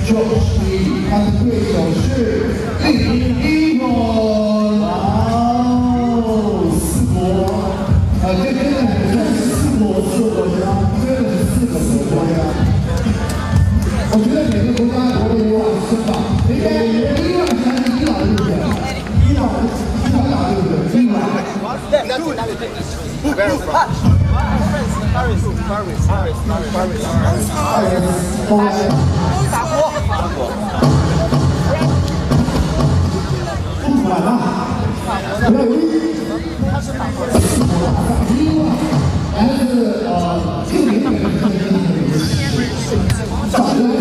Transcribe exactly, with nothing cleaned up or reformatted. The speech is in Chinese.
九十一，他的对手是LILOU。哇哦，四国，呃，这真的不算四国四个国家，真的是四个国家。我觉得每个国家国力往深吧，应该伊朗才是伊朗对不对？伊朗，伊朗对不对？伊朗。Very fast. Paris, Paris, Paris, Paris, Paris. 打锅，打锅。不管了，不要犹豫。他是打锅。还是呃，今年的这个早晨。